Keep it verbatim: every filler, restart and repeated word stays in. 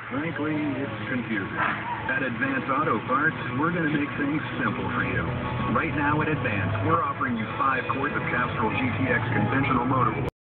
Frankly, it's confusing. At Advance Auto Parts, we're going to make things simple for you. Right now at Advance, we're offering you five quarts of Castrol G T X conventional motor oil.